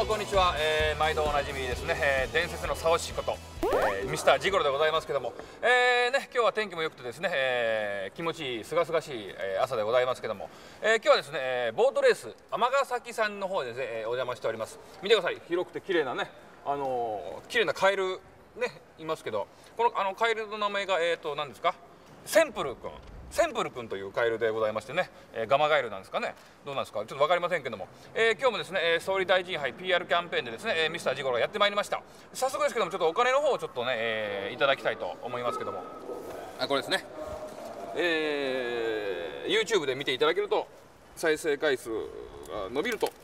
もこんにちは、毎度おなじみですね、伝説のサオシこと、ミスタージゴロでございますけども、今日は天気も良くてですね、気持ちいいすがすがしい、朝でございますけども、今日はですね、ボートレース尼崎さんの方で、ね、お邪魔しております。見てください、広くて綺麗なね、綺麗なカエルねいますけど、このカエルの名前が何ですか、センプル君。センプル君というカエルでございましてね、ガマガエルなんですかね、どうなんですか、ちょっと分かりませんけども、今日もですね、総理大臣杯 PR キャンペーンでですね、ミスタージゴロがやってまいりました。早速ですけども、ちょっとお金の方をちょっとね、いただきたいと思いますけども、これですね、YouTube で見ていただけると、再生回数が伸びると、こ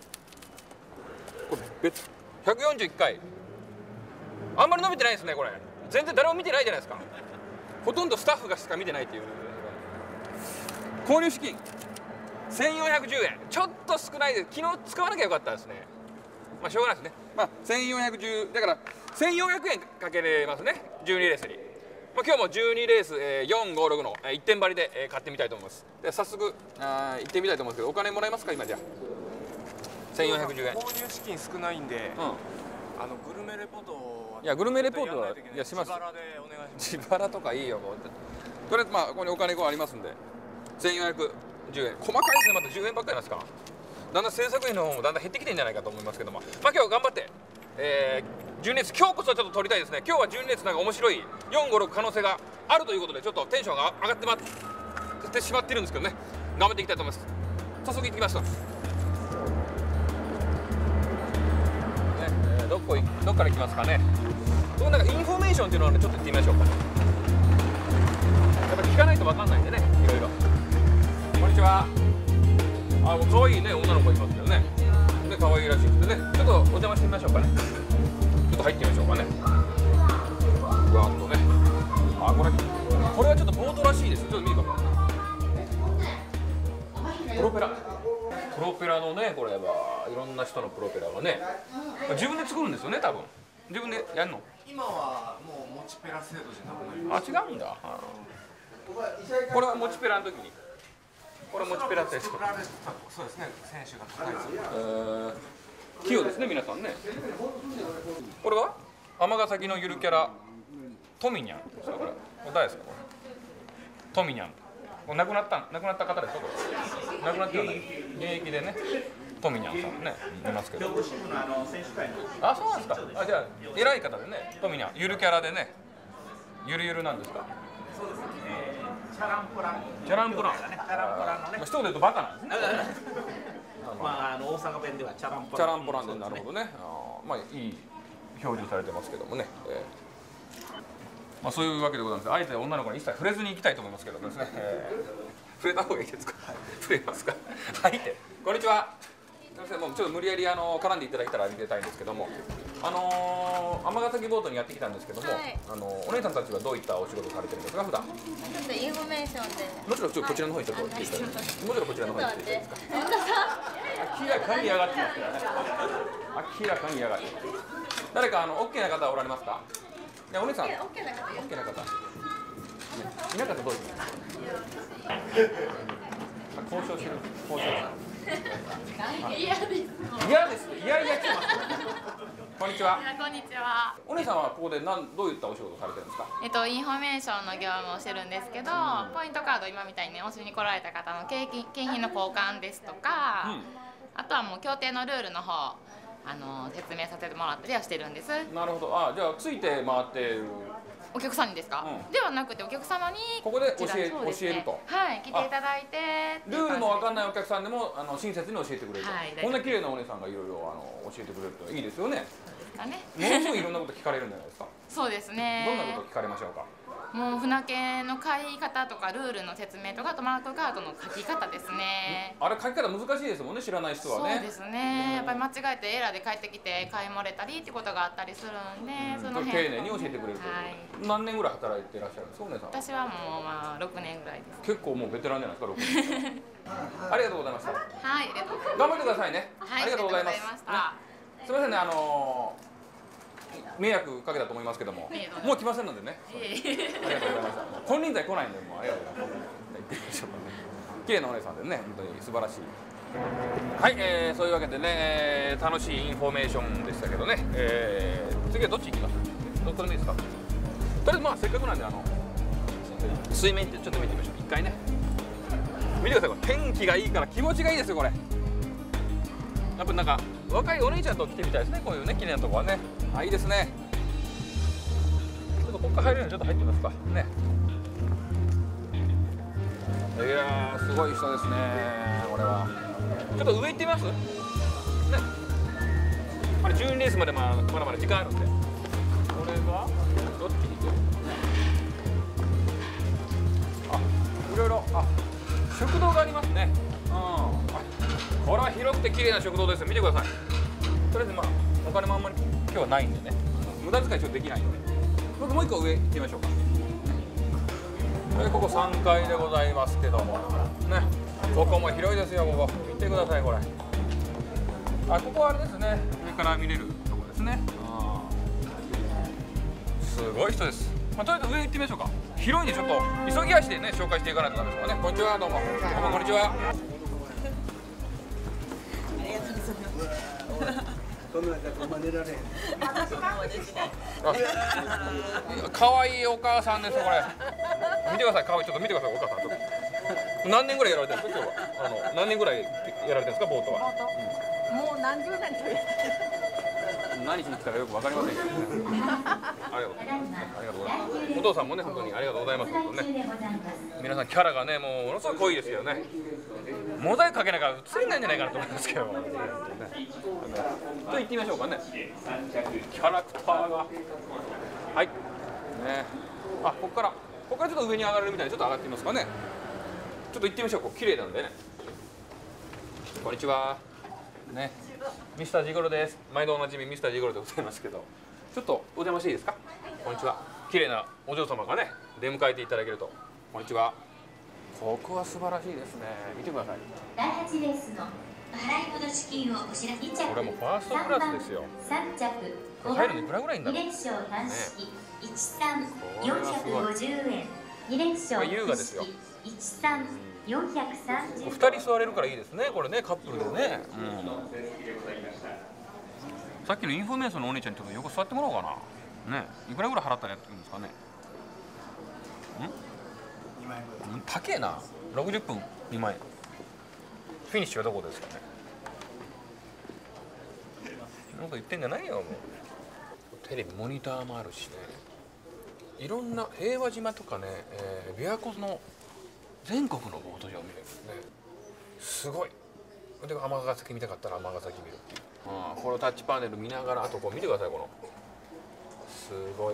れ141回、あんまり伸びてないですね、これ、全然誰も見てないじゃないですか。ほとんどスタッフがしか見てないっていう。購入資金1410円、ちょっと少ないです。昨日使わなきゃよかったですね。まあしょうがないですね。まあ1410だから1400円かけれますね、12レースに。まあ、今日も12レース、456の1点張りで買ってみたいと思います。で早速行ってみたいと思うんですけど、お金もらえますか今じゃあ。1410円。 購入資金少ないんで、グルメレポート、 いやグルメレポートはします。 自腹でお願いします。 自腹とかいいよ。とりあえずまあここにお金がありますんで。1410円、細かいですね、また10円ばっかりなんですか。だんだん制作費の方もだんだん減ってきてるんじゃないかと思いますけども、まあ今日頑張って、12列、今日こそちょっと撮りたいですね。今日は12列なんか面白い456可能性があるということで、ちょっとテンションが上がってしまってるんですけどね、頑張っていきたいと思います。早速行きましょう。どっから行きますかね。なんかインフォメーションっていうのはね、ちょっと行ってみましょうか。やっぱ聞かないと分かんないんでね、いろいろ。こんにちは。可愛いね、女の子いますけどね。ね、可愛いらしくてね、ちょっとお邪魔してみましょうかね。ちょっと入ってみましょうかね。うわっとね。これはちょっとボートらしいです。ちょっと見てください。プロペラのね、これはいろんな人のプロペラがね、自分で作るんですよね、多分。自分でやるの。 今はもう持ちペラ制度じゃなくなりました。違うんだ。これは持ちペラの時に。これ持ちペラってそうですね、選手が高いですよ。 器用ですね、皆さんね。これは尼崎のゆるキャラトミニャンですか、これ誰ですか、これトミニャン。これ亡くなった方ですか、これ亡くなってるんだ、現役でね、トミニャンさんねいますけど。あ、そうなんですか。じゃあ偉い方でね、トミニャンゆるキャラでね、ゆるゆるなんですか。 そうですね、チャランポラン。 チャランポラン。 チャランポランのね。 一言で言うとバカなんですね。 まあ大阪弁ではチャランポラン。 チャランポランで、なるほどね。まあいい表示されてますけどもね。まあそういうわけでございます。あえて女の子に一切触れずに行きたいと思いますけどですね。触れた方がいいですか。触れますか。はい。こんにちは。すみません、もうちょっと無理やり絡んでいただいたらありがたいんですけども、尼崎ボートにやってきたんですけども、 はい、 お姉さんたちはどういったお仕事されてるんですか、普段。 ちょっとインフォメーションで。 もちろんこちらの方にちょっと来ていただいて、もちろんこちらの方に来ていただいていいですか。 本田さん。 明らかに嫌がってますからね。明らかに嫌がってます。誰かオッケーな方はおられますか。いや、お姉さん。オッケーな方。いなかったらどうですか。交渉してる。交渉。 嫌です。 嫌です。いや来てます。こんにちは。 こんにちは。 お姉さんはここでどういったお仕事をされてるんですか。 インフォメーションの業務をしてるんですけど、ポイントカード今みたいに押しに来られた方の景品の交換ですとか、あとはもう協定のルールの方説明させてもらったりはしてるんです。 なるほど。じゃあついて回ってるお客さんにですか、ではなくてお客様にここで教えると。 はい、来ていただいてルールの分かんないお客さんでも親切に教えてくれると。こんな綺麗なお姉さんがいろいろ教えてくれるといいですよね。ものすごいいろんなこと聞かれるんじゃないですか。 そうですね。 どんなこと聞かれましょうか。 もう船券の買い方とかルールの説明とか、あとマークカードの書き方ですね。 あれ書き方難しいですもんね、知らない人はね。 そうですね。やっぱり間違えてエラーで帰ってきて買い漏れたりってことがあったりするんで、その辺丁寧に教えてくれると。何年ぐらい働いていらっしゃるんですか、お姉さん。 私はもう6年ぐらいです。 結構もうベテランじゃないですか、6年。ありがとうございました。 はい、ありがとうございます。 頑張ってくださいね。 はい、 ありがとうございます。すみませんね、迷惑かけたと思いますけども、もう来ませんのでね。ありがとうございました。金輪際来ないんで、もうありがとうございます。綺麗なお姉さんでね、本当に素晴らしいはい、そういうわけでね、楽しいインフォメーションでしたけどね、次はどっち行きます？どこでもいいですか？とりあえずまあせっかくなんで水面ってちょっと見てみましょう。一回ね見てください。これ天気がいいから気持ちがいいですよ。これやっぱなんか若いお姉ちゃんと来てみたいですね。こういうね綺麗なとこはね。あ、いいですね。ちょっとここから入れるのでちょっと入ってみますかね。いやーすごい人ですねこれは。ちょっと上行ってみますね。あれ12レースまでまだまだ時間あるんで。これがどっちに行く？あ、いろいろ食堂がありますね。これは広くて綺麗な食堂です。見てください。とりあえずまあお金もあんまり今日はないんでね、無駄遣いちょっとできないんで、僕もう一個上行ってみましょうか。ここ3階でございますけどもね、ここも広いですよ。ここ見てください。これここはあれですね、上から見れるところですね。すごい人です。とりあえず上行ってみましょうか。広いんでちょっと急ぎ足でね紹介していかないとダメですからね。こんにちは。どうもこんにちは。可愛いお母さんです。これ見てください。可愛い。ちょっと見てください。お母さんちょっと何年ぐらいやられてるんですか今日は。何年ぐらいやられてるんですかボートは。 もう何十年という。 何しに来たかよくわかりませんけどね。ありがとうございます。お父さんもね本当にありがとうございます。本当ね。皆さんキャラがねもうものすごい濃いですよね。モザイクかけながら映れないんじゃないかなと思いますけど。と言ってみましょうかね。キャラクターがはいね。ここからちょっと上に上がれるみたいでちょっと上がってみますかね。ちょっと行ってみましょう。綺麗なんでね。こんにちは。ね。ミスタージゴロです。毎度おなじみミスタージゴロでございますけど、ちょっとお邪魔していいですか。こんにちは。綺麗なお嬢様がね出迎えていただけると。こんにちは。ここは素晴らしいですね。見てください。 第8レースの払い戻し金をお知らせ。2着、 これもファーストクラスですよ。 3着、 入るのいくらぐらいんだ 2 ろう。 連勝単式、13,450円。2連勝優雅ですよ。 13,430円。 2人座れるからいいですね。これねカップルでね。さっきのインフォメーションのお姉ちゃんにちょっと横座ってもらおうかな。ね、いくらぐらい払ったらやってるんですかね。高えな。60分2万円。フィニッシュはどこですかね。なんか言ってんじゃないよもう。テレビモニターもあるしね。いろんな平和島とかね、琵琶湖の全国のボート場を見れるんですね。すごい。で尼崎見たかったら尼崎見るっていう。このタッチパネル見ながら、あとこう見てください。このすごい。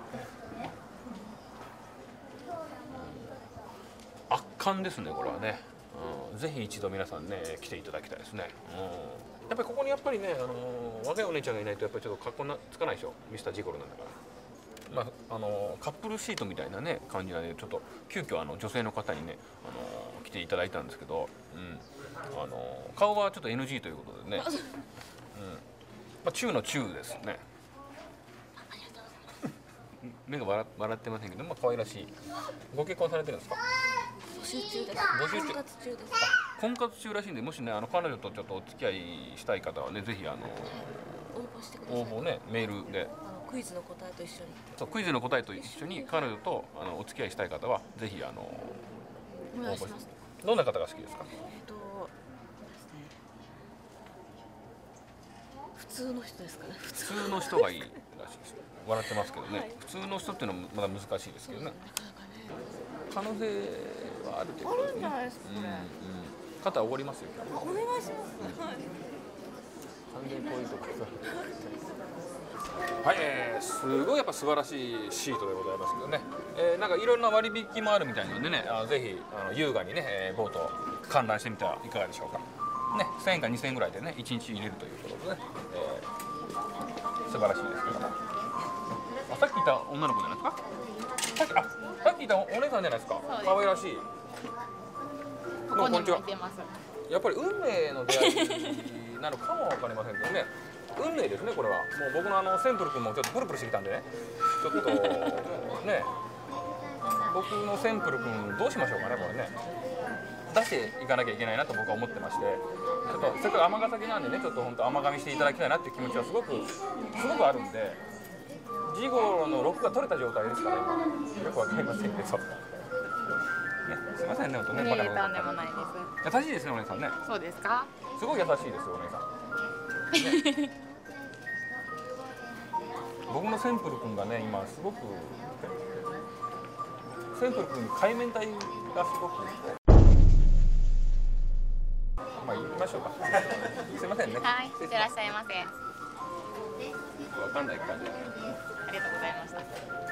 圧巻ですねこれはね。ぜひ一度皆さんね来ていただきたいですね。やっぱりここにやっぱりね若いお姉ちゃんがいないとやっぱりちょっと格好つかないでしょ。ミスタージゴロなんだから。カップルシートみたいなね感じなんでちょっと急遽女性の方にね来ていただいたんですけど、顔はちょっと NG ということでね。中の中ですね。目が笑ってませんけど、可愛らしい。ご結婚されてるんですか？ 募集中です。 募集中。 婚活中です。 婚活中らしいんで、もしね彼女とちょっとお付き合いしたい方はねぜひ応募してください。 応募ねメールで。 クイズの答えと一緒に。 そうクイズの答えと一緒に彼女とお付き合いしたい方はぜひお願いします。 どんな方が好きですか？ 普通の人ですかね。 普通の人がいいらしいです。笑ってますけどね。普通の人っていうのはまだ難しいですけどね。可能性はある程度ですね。あるんじゃないですかね。肩おごりますよ。 お願いします。 完全にこういうとこはい、すごいやっぱ素晴らしいシートでございますけどね。なんかいろんな割引もあるみたいなのでね、ぜひ優雅にね、ボート観覧してみてはいかがでしょうか。ね、1000円か2000円ぐらいでね、1日入れるということでね、素晴らしいですけども。さっきいた女の子じゃないですか。さっきいたお姉さんじゃないですか。可愛らしい。 ここにもいてます。 やっぱり運命の出会いなのかもわかりませんけどね。運命ですねこれは。もう僕のセンプル君もちょっとプルプルしてきたんでね。ちょっとね。 僕のセンプル君どうしましょうかねこれね。出していかなきゃいけないなと僕は思ってまして、ちょっとせっかく尼崎なんでね、ちょっと本当甘噛みしていただきたいなっていう気持ちはすごくあるんで、ジゴロの録が取れた状態ですからよくわかりませんけど、ね、すいませんね、本当ね、バカなこととんでもないで優しいですねお姉さんね。 す。そうですか。 すごい優しいですよお姉さん、ね、僕のセンプル君がね今すごくセンプル君に海面体がすごくまあ行きましょうかすいませんね。 はい、いってらっしゃいませ。 わかんない感じ。 ありがとうございました。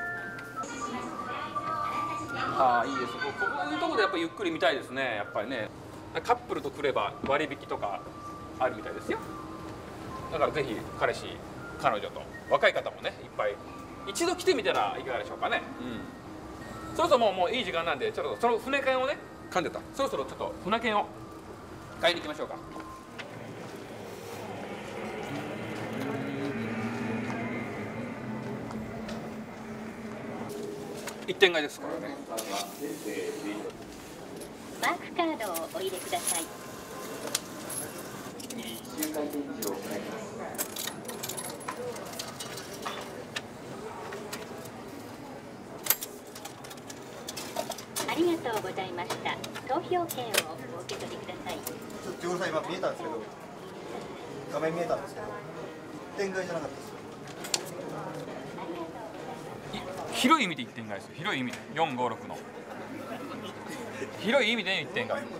ああいいです。こういうところでやっぱりゆっくり見たいですね。やっぱりねカップルと来れば割引とかあるみたいですよ。だからぜひ彼氏彼女と若い方もねいっぱい一度来てみたらいかがでしょうかね。そろそろもういい時間なんでちょっとその船券をね噛んでた。そろそろちょっと船券を買いに行きましょうか。一点買いですからね。 マークカードをお入れください。ありがとうございました。投票券をお受け取りください。 ジゴロさん今見えたんですけど、画面見えたんですけど、点買いじゃなかったです。 広い意味で1点買いですよ。広い意味で456の広い意味で1点買い。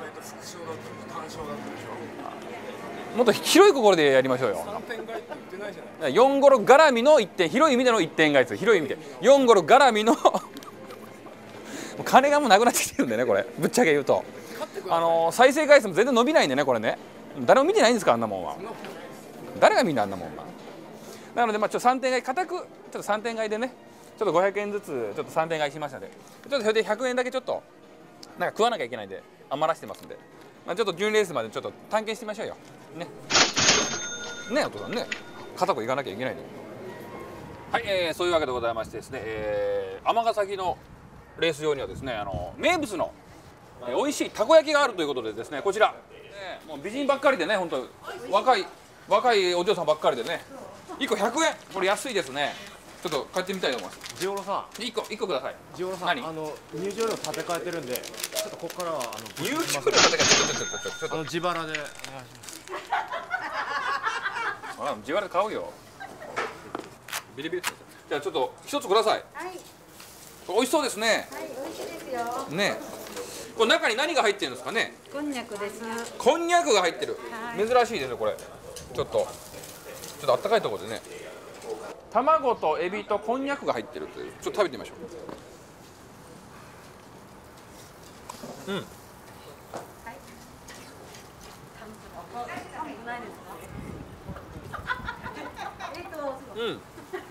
もっと広い心でやりましょうよ。456絡みの1点、広い意味での1点買いですよ。広い意味で456絡みの金がもうなくなってきてるんでね、これぶっちゃけ言うと再生回数も全然伸びないんでね、これね誰も見てないんですか、あんなもんは。誰が見んのあんなもんは。なのでまあちょっと3点買い固くちょっと3点買いでね、ちょっと500円ずつちょっと3点買いしましたので、ちょっとそれで100円だけちょっとなんか食わなきゃいけないんで余らしてますんで、まあ、ちょっと準レースまでちょっと探検してみましょうよね。ねお父さんね、片子行かなきゃいけないんで。はい、そういうわけでございましてですね、尼崎のレース場にはですね名物の、美味しいたこ焼きがあるということでですね、こちら、もう美人ばっかりでね、本当若いお嬢さんばっかりでね、1個100円、これ安いですね。ちょっと買ってみたいと思います。 ジゴロさん、 1個ください。 ジゴロさん、 何入場料立て替えてるんで、ちょっとここからは入場料だけちょっと自腹でお願いします。 自腹で買うよ。ビリビリ。じゃあちょっと一つください。 はい、 美味しそうですね。 はい、美味しいですよ。 ね。これ中に何が入ってるんですかね。 こんにゃくです。 こんにゃくが入ってる。 はい珍しいですよこれ。ちょっとあったかいところでね。卵とエビとこんにゃくが入ってるという。ちょっと食べてみましょう。うん。うん。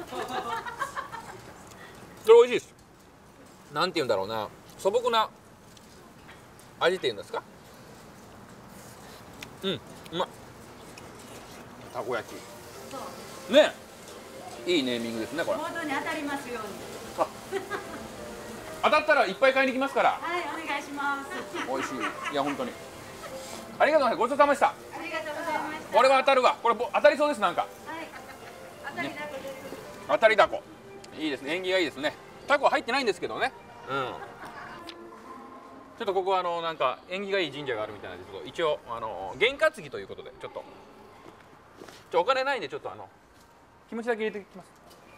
それ美味しいです。なんて言うんだろうな、素朴な味っていうんですか。うん、うまい。たこ焼き。ね、いいネーミングですねこれ。 本当に当たりますように。 当たったらいっぱい買いに行きますから。 はい、お願いします。 美味しい。いや本当に。ありがとうございます。ごちそうさまでした。 ありがとうございました。 これは当たるわ。これ当たりそうですなんか。 はい、当たりだこです。 当たりだこ。いいですね。縁起がいいですね。タコは入ってないんですけどね。うん。ちょっとここはなんか縁起がいい神社があるみたいなんですけど、一応験担ぎということでちょっとお金ないんでちょっと気持ちだけ入れていきます。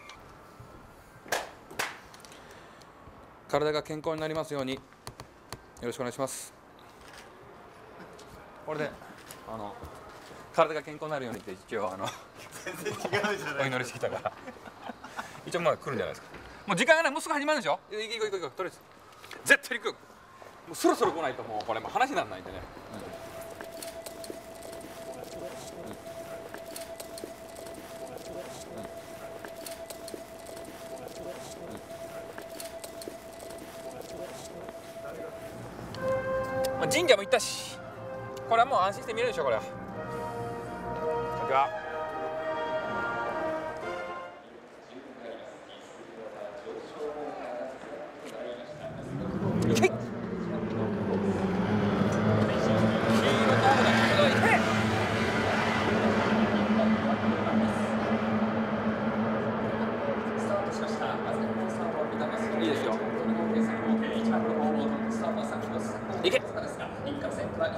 体が健康になりますようによろしくお願いします。これで体が健康になるようにって一応全然違うじゃない。 お祈りしてきたから一応まあ来るんじゃないですか。もう時間がない。もうすぐ始まるんでしょ。行こうとりあえず絶対行く。もうそろそろ来ないともうこれもう話にならないんでね。まあ神社も行ったし、これはもう安心して見れるでしょこれは。こんにちは。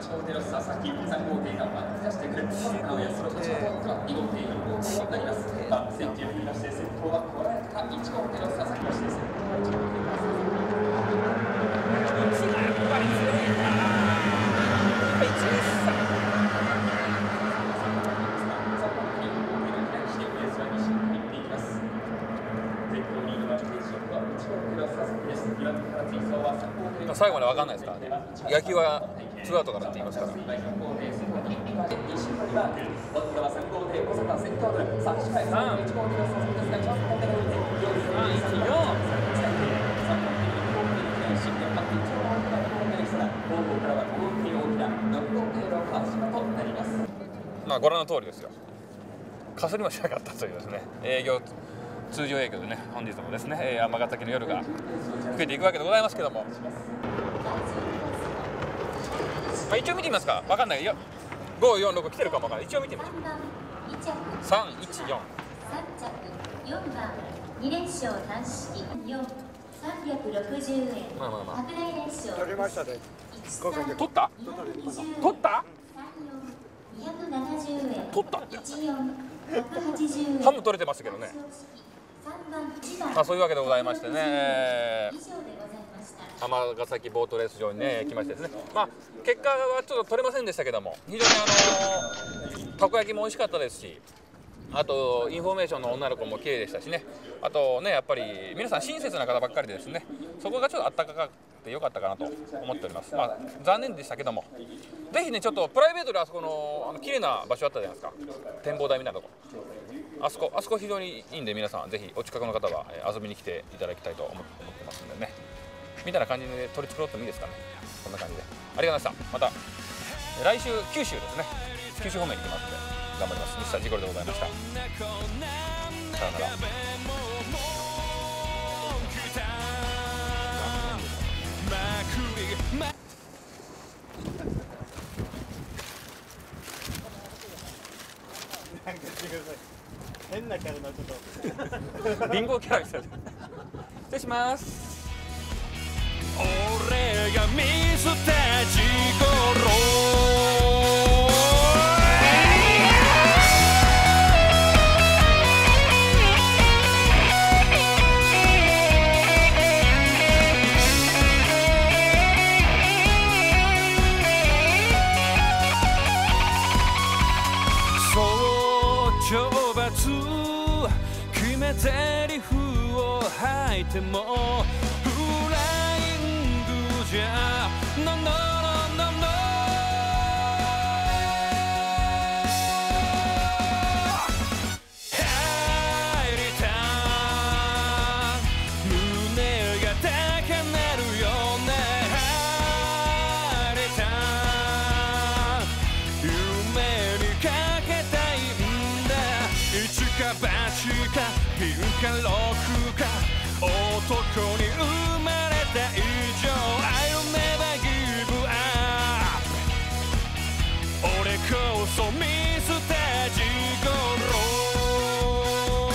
1号艇の佐々木、3号艇が巻き出してくる。青やその8号艇は2号艇、4号艇となります。セーフティーを振り出して先頭はこらえた1号艇の佐々木、そして先頭は1号艇の佐々木。1がやっぱり強いな。1ですさ。 最後まで分かんないですからね。野球はツーアウトからって言いますから。まあご覧の通りですよ。かすりもしなかったというですね、通常営業でね、本日もですね、尼崎の夜が更けていくわけでございますけども、まあ、一応見てみますか。分かんないよ。546来てるかも分かんない。一応見てみましょう。314。 4番2連勝単式4,360円。 まあまあまあ。 拡大連勝。 取れましたね。 取った？取った？ 270円。 取ったって。 180円。 半分取れてましたけどね。まあそういうわけでございましてね。尼崎ボートレース場にね来ましてですね。まあ結果はちょっと取れませんでしたけども、非常にたこ焼きも美味しかったですし、あとインフォメーションの女の子も綺麗でしたしね。あとねやっぱり皆さん親切な方ばっかりでですね、そこがちょっとあったかかってよかったかなと思っております。まあ残念でしたけども、ぜひねちょっとプライベートであそこの綺麗な場所あったじゃないですか。展望台みたいなとこ。あそこ非常にいいんで、皆さんぜひお近くの方は遊びに来ていただきたいと思ってますんでね。みたいな感じで取り繕ってもいいですかね。こんな感じでありがとうございました。また来週九州ですね。九州方面に行きますので頑張ります。ミスタージゴルでございました。さよなら。 変なキャラのちょっと貧乏キャラですよね。失礼します。 俺がミスタージゴロ。懲罰決め台詞を吐いてもフライングじゃ No no no no no 入りた胸が高鳴るよね。入りた夢にかけたいんだ。一か八かピンかロックか男に生まれた以上 I'll never give up 俺こそミスタージゴロ。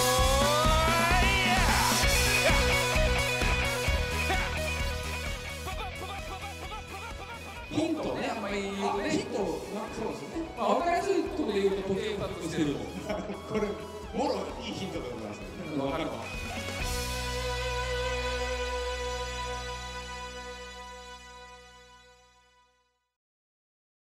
ヒントね、あんまり言うとね、ヒント、そうですね。まあ、分かりやすいところで言うと時計を2つしてる。 これもろいいヒントでございます。 分かるわ。